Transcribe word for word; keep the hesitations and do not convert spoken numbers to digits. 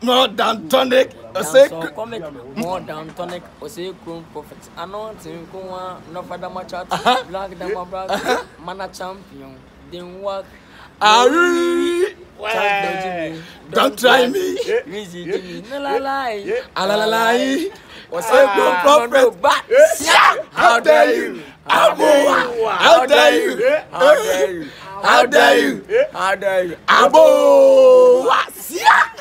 more than tonic. Say comic, more than tonic. Or say grown prophets. Anointing, go on, no father much out. Black than my brother, mana champion. Then what? Ari, don't try me. Easy, Jimmy. No lie, alalai. What's a good prophet? But how dare you? How dare you? How dare you? How dare you? how dare you? Abo!